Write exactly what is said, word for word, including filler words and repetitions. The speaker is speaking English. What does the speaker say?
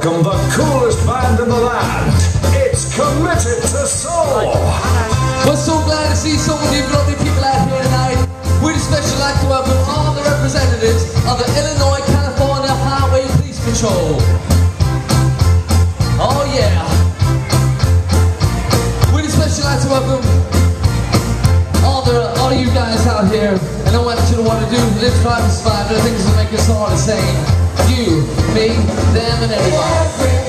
welcome the coolest band in the land. It's Committed to Soul. We're so glad to see so many lovely people out here tonight. We'd especially like to welcome all the representatives of the Illinois California Highway Police Patrol. Oh yeah. We'd especially like to welcome all the all you guys out here, and I want you to want to do live, try, and survive. The things that make us all the same. You, me, them, and everybody.